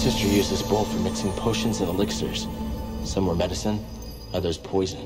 sister used this bowl for mixing potions and elixirs. Some were medicine, others poison.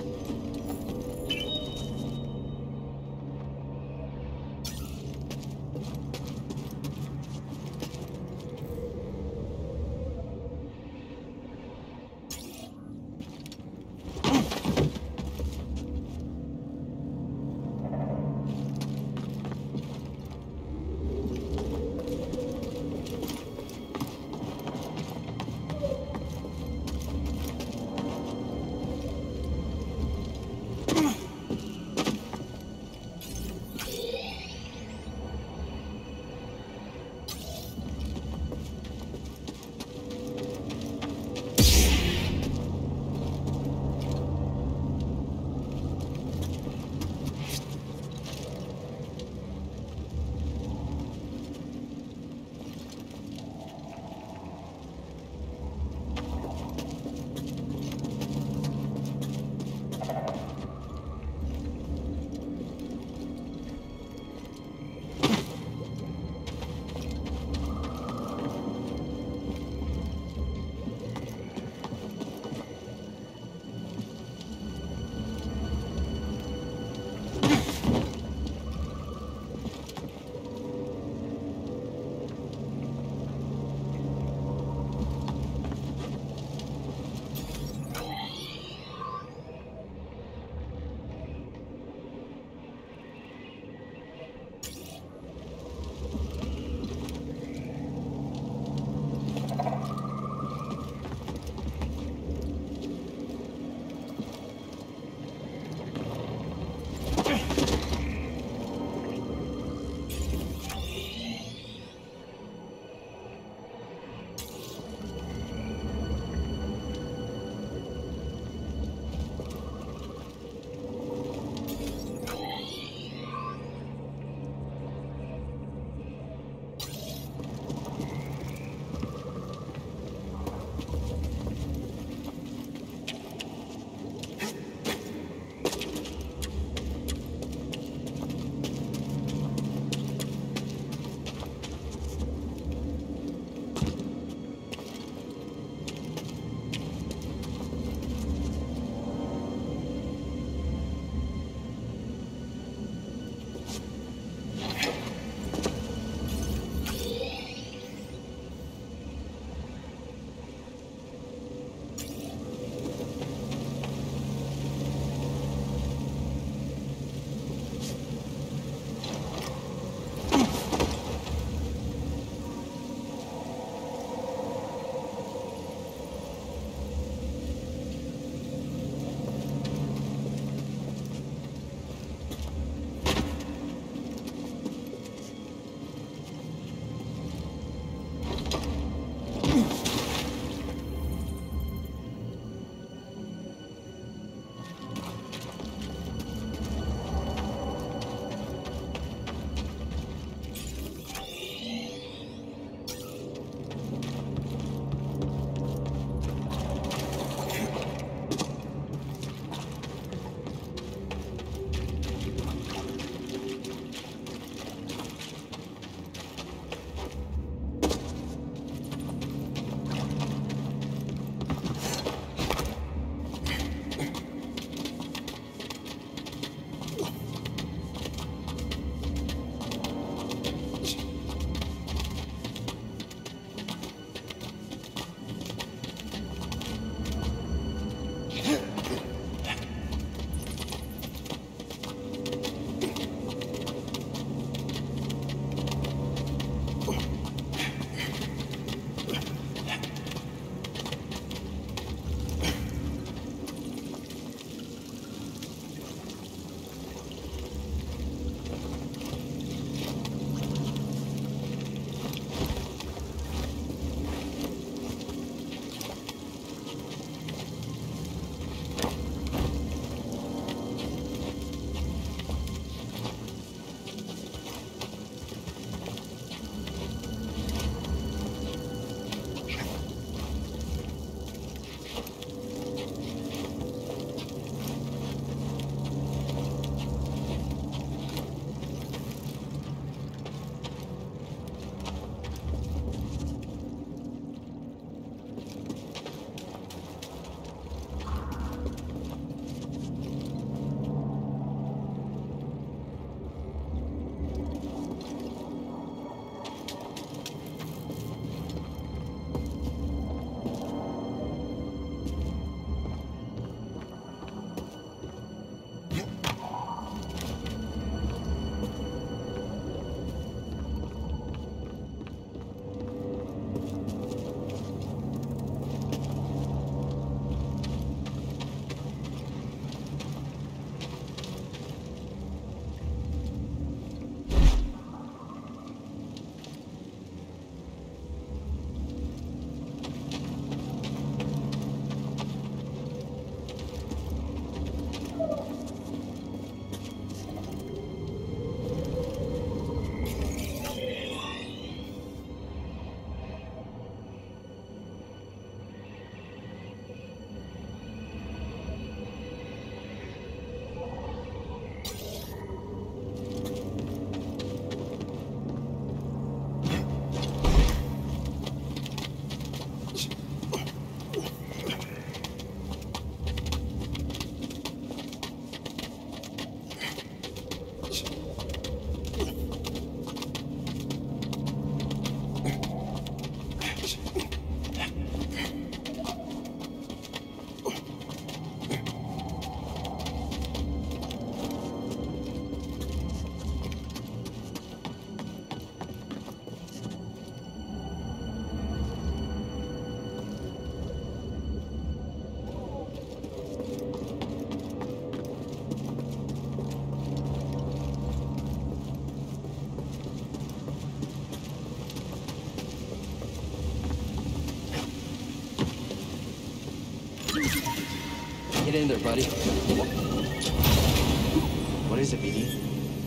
in there, buddy. What is it, BD?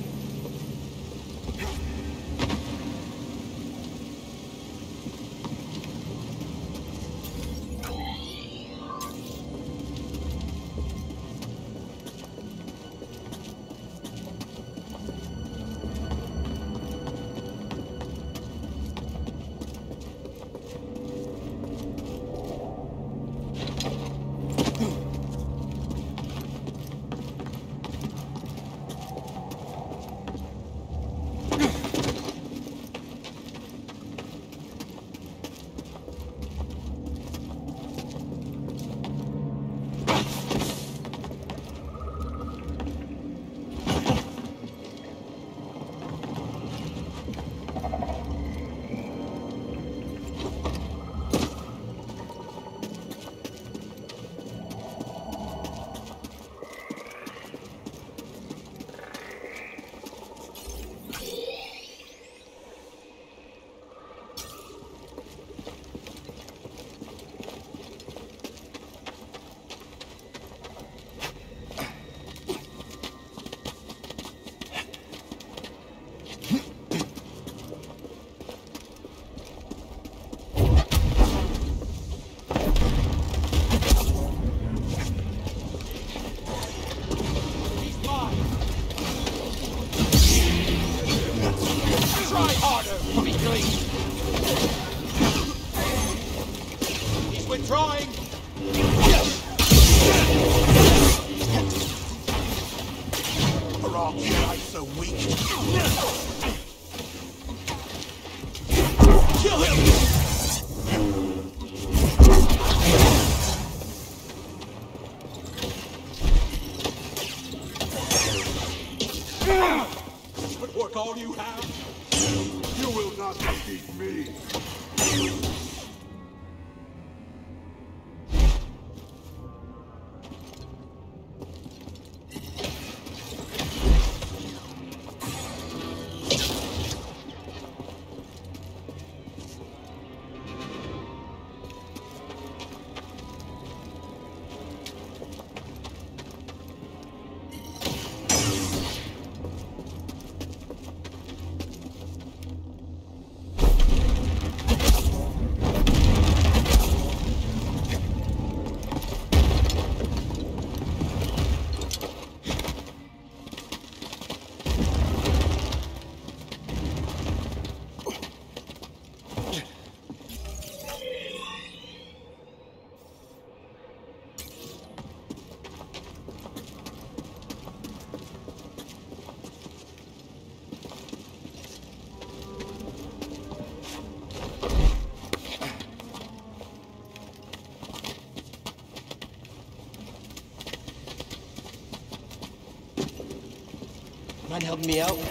Mind helping me out?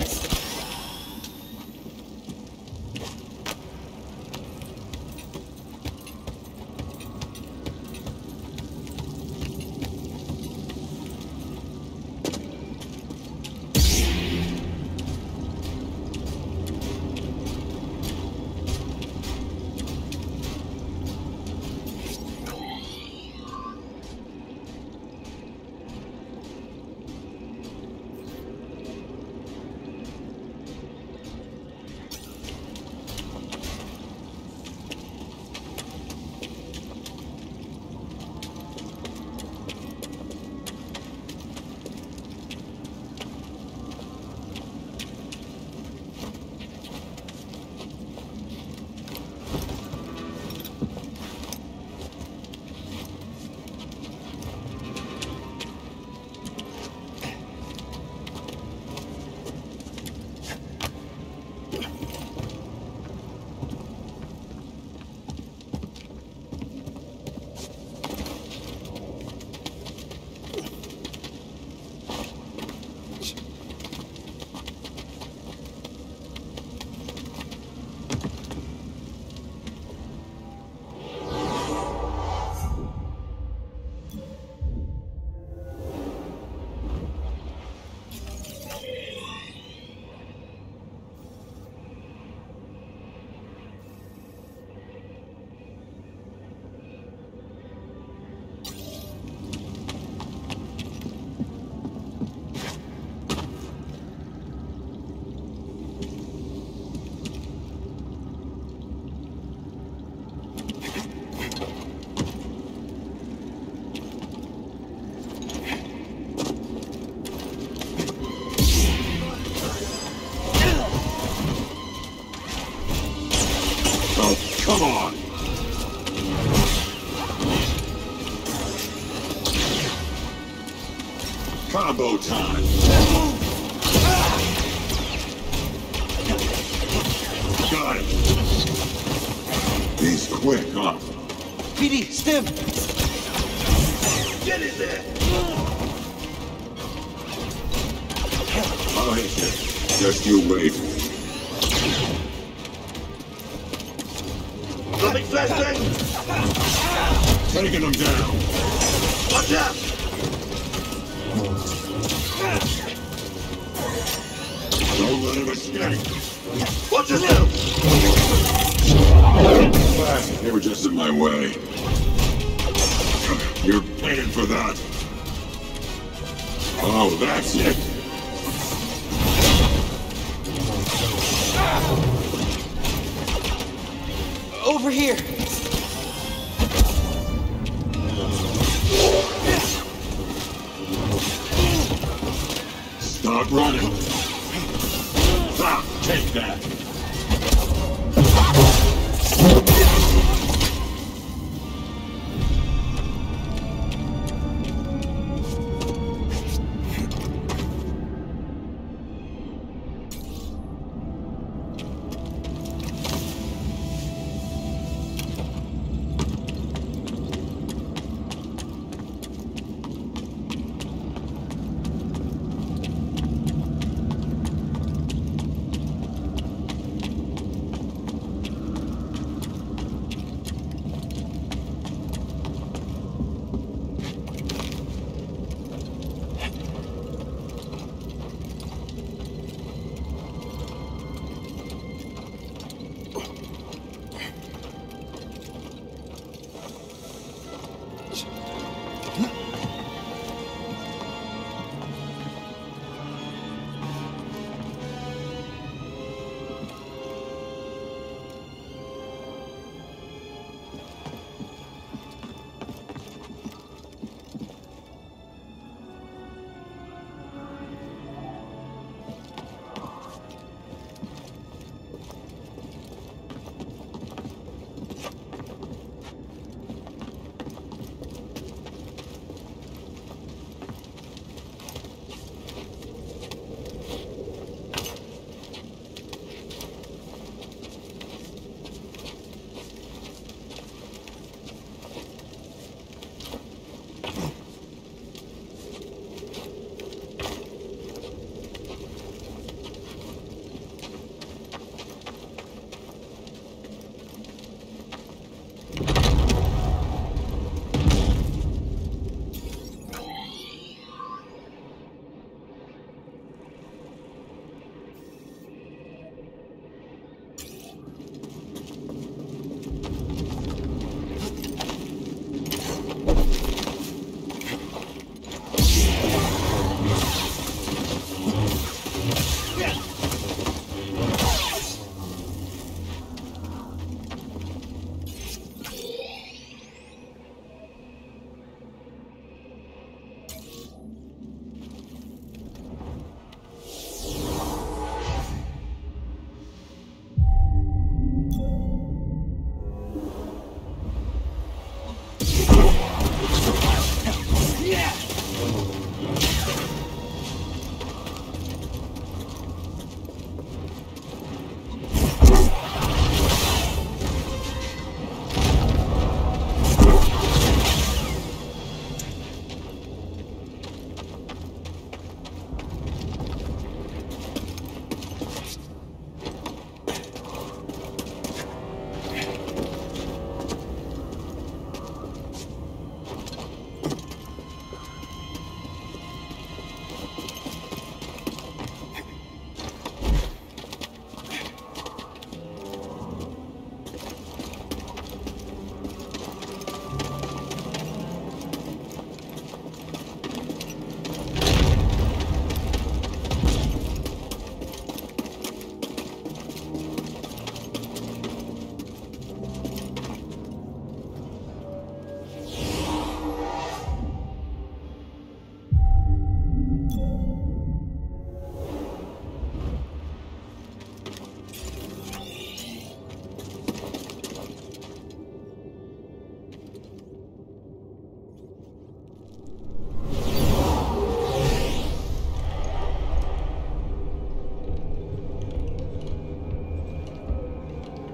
Come on! Combo time! Got it! He's quick, huh? PD, stim! Get in there! I'll hit you. Just you wait. Something flashing! Taking him down! Watch out! Don't let him escape! Watch yourself! They were just in my way. You're paying for that! Oh, that's it! Over here! Stop running! Stop! Take that!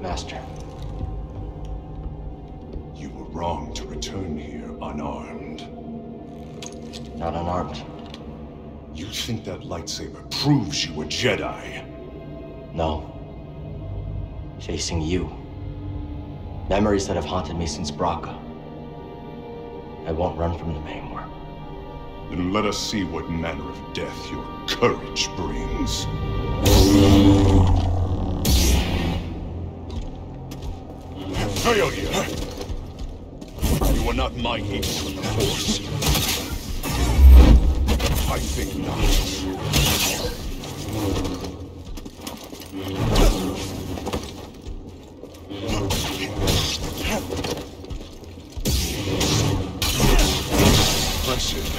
Master. You were wrong to return here unarmed. Not unarmed. You think that lightsaber proves you a Jedi? No. Chasing you. Memories that have haunted me since Braca. I won't run from them anymore. Then let us see what manner of death your courage brings. Failure! You are not my equal in the Force. I think not. Impressive.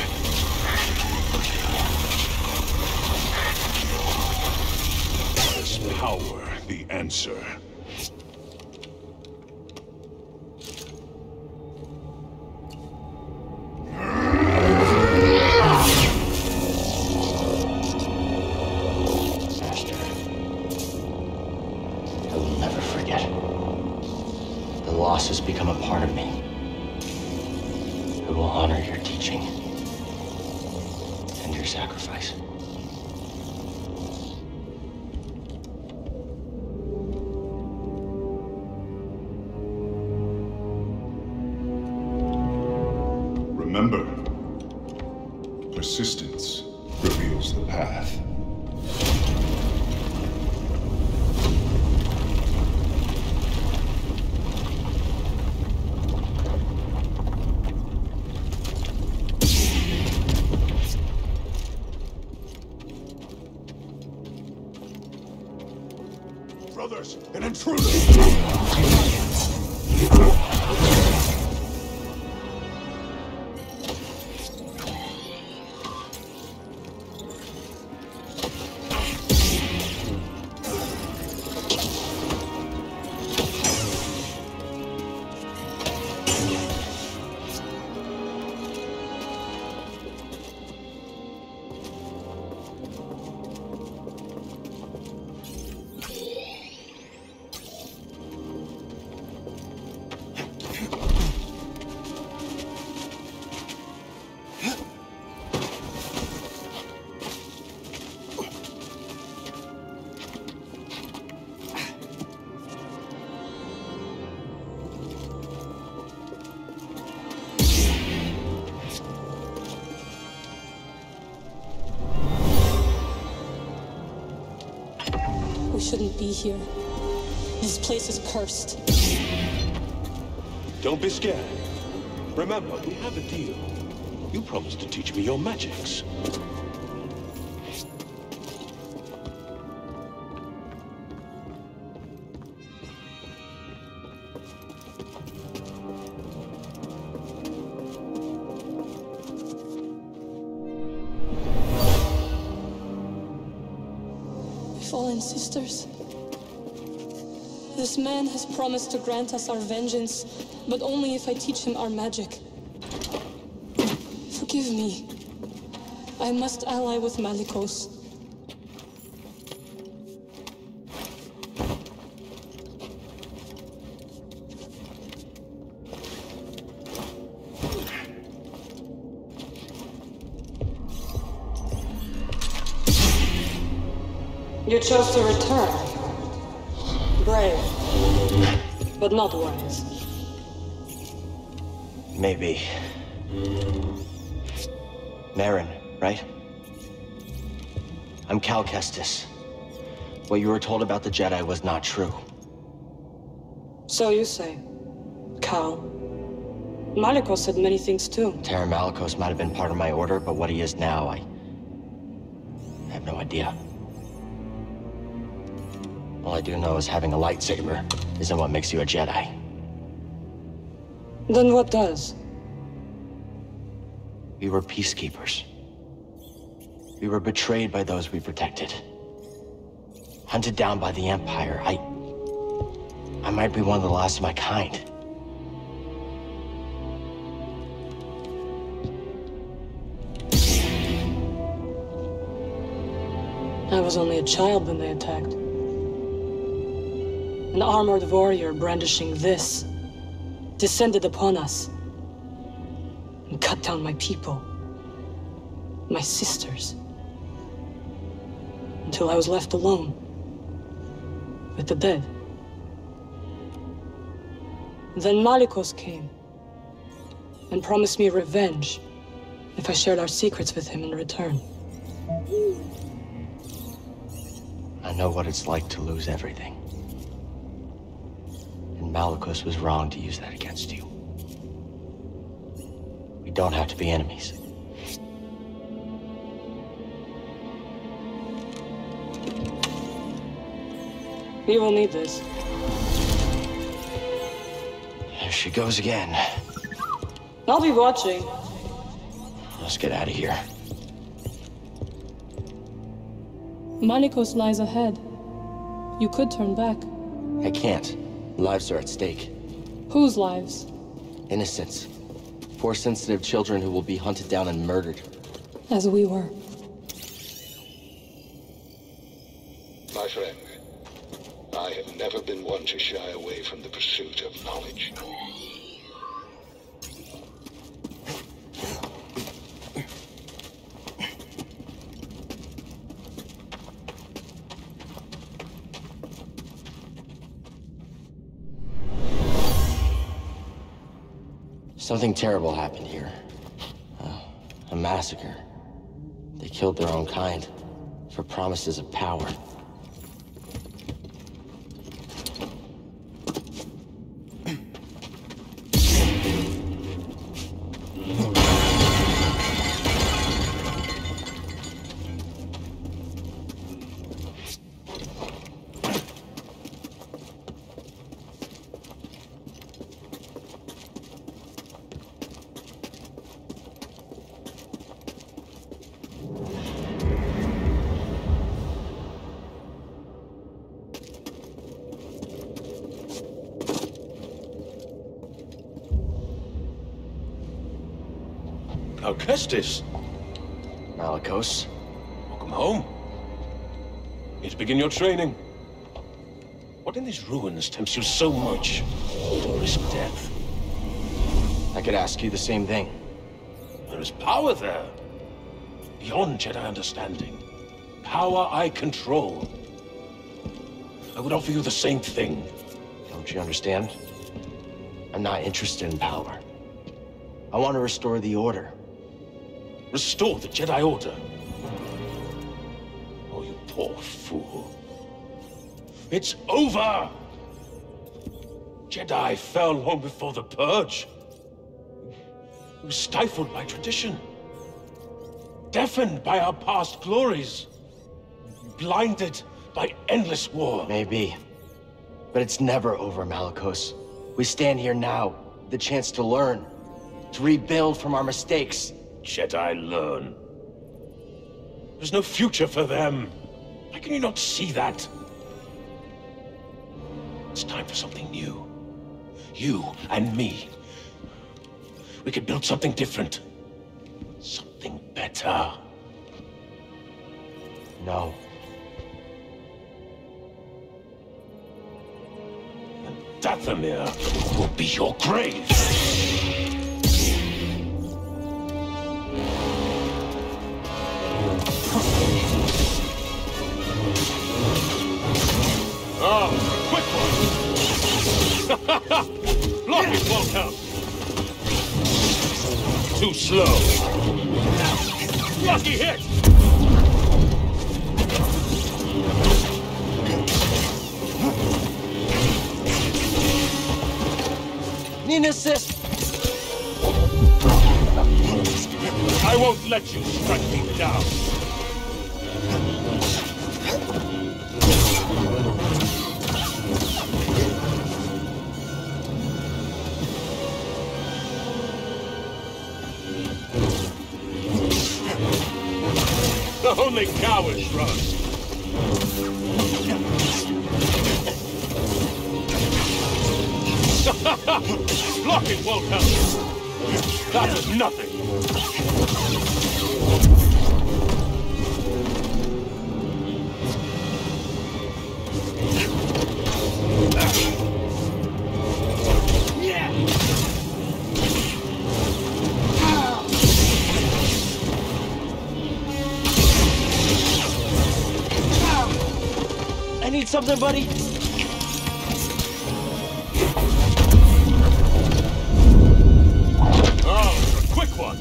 Is power the answer? Has become a part of me. I will honor your teaching and your sacrifice. Remember, persistence reveals the path. Brothers, an intruder! We shouldn't be here. This place is cursed. Don't be scared. Remember, we have a deal. You promised to teach me your magics. Fallen sisters. This man has promised to grant us our vengeance, but only if I teach him our magic. Forgive me. I must ally with Malicos. You chose to return. Brave, but not wise. Maybe. Marin, right? I'm Cal Kestis. What you were told about the Jedi was not true. So you say. Cal. Malicos said many things too. Terran Malicos might have been part of my order, but what he is now, I have no idea. All I do know is having a lightsaber isn't what makes you a Jedi. Then what does? We were peacekeepers. We were betrayed by those we protected. Hunted down by the Empire. I might be one of the last of my kind. I was only a child when they attacked. An armored warrior brandishing this descended upon us and cut down my people, my sisters, until I was left alone with the dead. Then Malicos came and promised me revenge if I shared our secrets with him in return. I know what it's like to lose everything. And Malicos was wrong to use that against you. We don't have to be enemies. We will need this. There she goes again. I'll be watching. Let's get out of here. Malicos lies ahead. You could turn back. I can't. Lives are at stake. Whose lives? Innocents. 4 sensitive children who will be hunted down and murdered. As we were. My friend, I have never been one to shy away from the pursuit of knowledge. Something terrible happened here. A massacre. They killed their own kind for promises of power. Cal Kestis. Malicos. Welcome home. Here to begin your training. What in these ruins tempts you so much to risk death? I could ask you the same thing. There is power there. Beyond Jedi understanding. Power I control. I would offer you the same thing. Don't you understand? I'm not interested in power. I want to restore the Order. Restore the Jedi Order? Oh, you poor fool. It's over! Jedi fell long before the Purge. We were stifled by tradition. Deafened by our past glories. Blinded by endless war. Maybe. But it's never over, Malicos. We stand here now, the chance to learn. To rebuild from our mistakes. Jedi learn. There's no future for them. Why can you not see that? It's time for something new. You and me. We could build something different. Something better. No. And Dathomir will be your grave. Oh, quick one! Block it won't help. Too slow. Lucky hit! Need an assist! I won't let you strike me down. Only cowards run. Blocking won't help. That was nothing. need something, buddy? Oh, a quick one.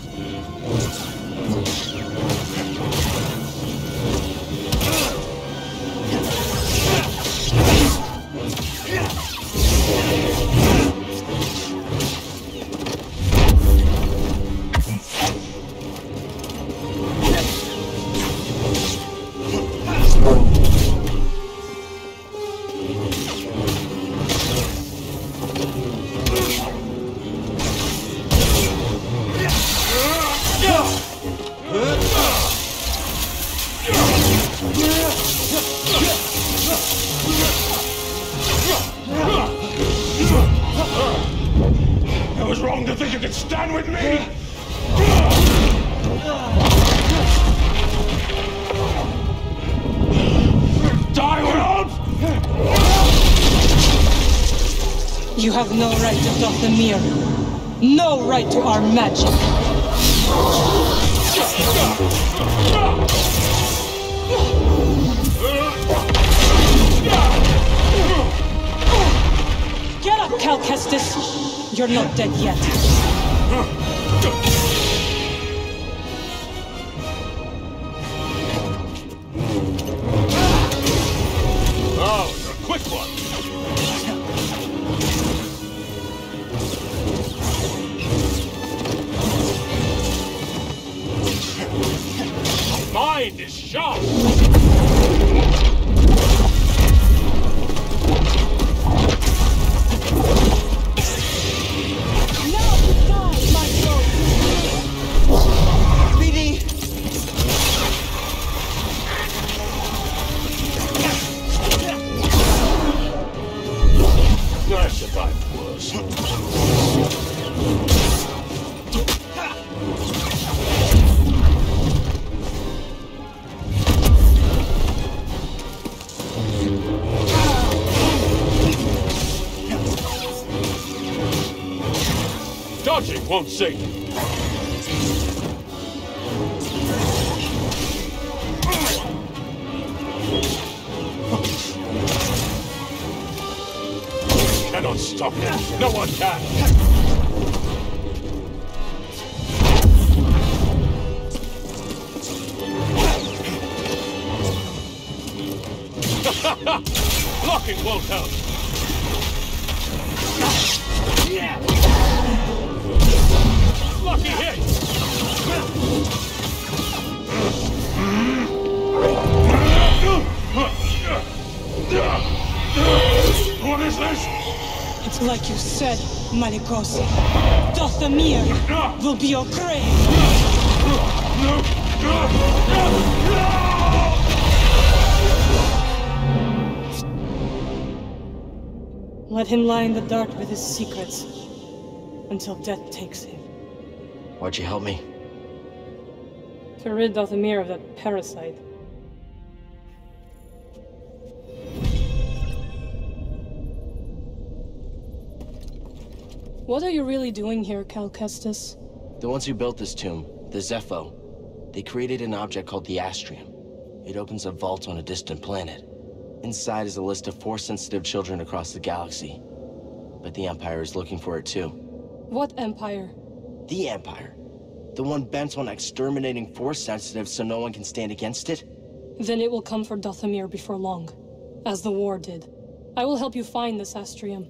I was wrong to think you could stand with me! Die world! You have no right to Dathomir. No right to our magic. Get up, Cal Kestis! You're not dead yet. Oh, you're a quick one! Mind is sharp! I survived worse. Dodging won't save you. Cannot stop him. No one can. Blocking won't help. Lucky hit. What is this? It's like you said, Malikosi. Dathomir will be your grave. Let him lie in the dark with his secrets until death takes him. Why'd you help me? To rid Dathomir of that parasite. What are you really doing here, Cal Kestis? The ones who built this tomb, the Zepho, they created an object called the Astrium. It opens a vault on a distant planet. Inside is a list of Force-sensitive children across the galaxy. But the Empire is looking for it too. What Empire? The Empire. The one bent on exterminating Force-sensitive so no one can stand against it? Then it will come for Dathomir before long, as the war did. I will help you find this Astrium.